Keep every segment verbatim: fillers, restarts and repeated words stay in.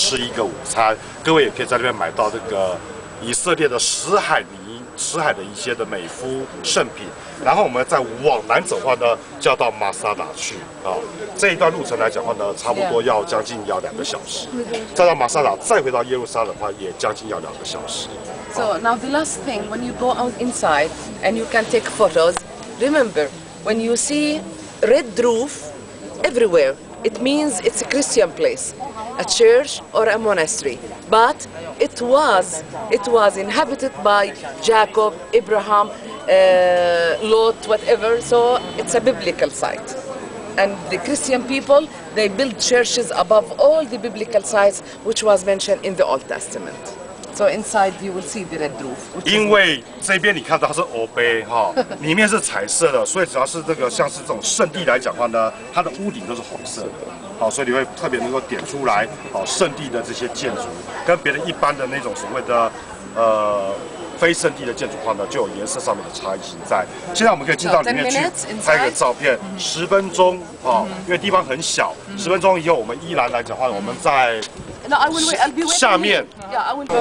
吃一个午餐。各位也可以在这边买到这个以色列的死海泥、死海的一些的美肤圣品。然后我们再往南走的话呢，就要到马萨达去啊。这一段路程来讲的话呢，差不多要将近要两个小时。再到马萨达，再回到耶路撒冷的话，也将近要两个小时。 So now the last thing, when you go out inside and you can take photos, remember when you see red roof everywhere, it means it's a Christian place, a church or a monastery. But it was it was inhabited by Jacob, Abraham, uh, Lot, whatever. So it's a biblical site. And the Christian people, they built churches above all the biblical sites which was mentioned in the Old Testament. So inside you will see the red roof. 因为这边你看到它是欧杯哈，里面是彩色的，所以只要是这个像是这种圣地来讲的话呢，它的屋顶都是红色的，好，所以你会特别能够点出来，好，圣地的这些建筑跟别人一般的那种所谓的呃非圣地的建筑的话呢，就有颜色上面的差异性在。现在我们可以进到里面去拍个照片，十分钟啊，因为地方很小，十分钟以后我们依然来讲的话，我们在。 No, I will wait. I'll be waiting. 下面。 Yeah, I will.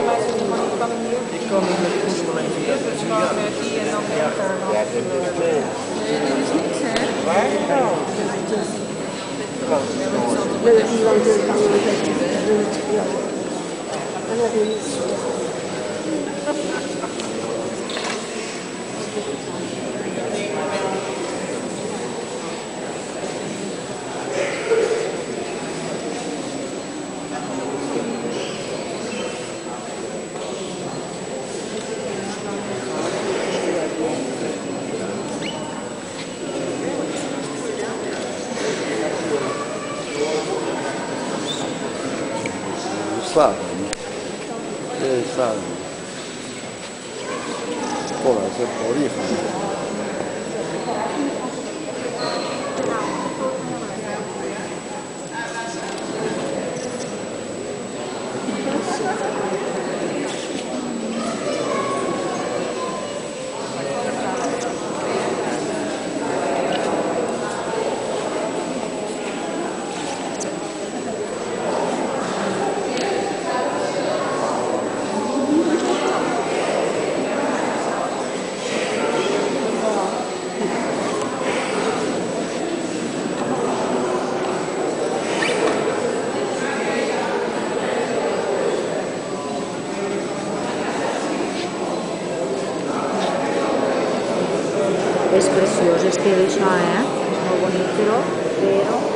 萨人，这是萨人，后来是伯利恒。 Es precioso este hecho, ¿eh? Es muy bonito, pero